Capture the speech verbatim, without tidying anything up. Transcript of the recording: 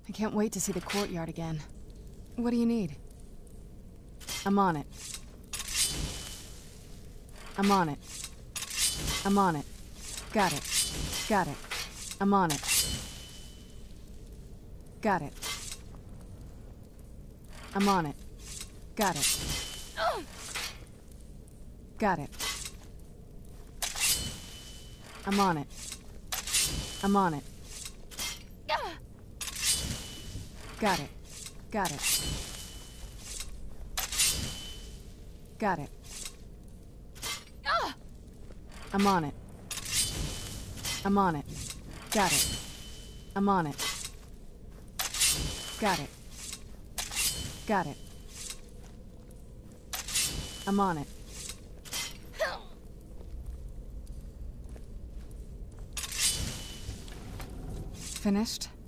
I can't wait to see the courtyard again. What do you need? I'm on it. I'm on it. I'm on it. Got it. Got it. I'm on it. Got it. I'm on it. Got it. Got it. I'm on it. I'm on it. Got it. Got it. Got it. I'm on it. I'm on it. Got it. I'm on it. Got it. Got it. I'm on it. Finished?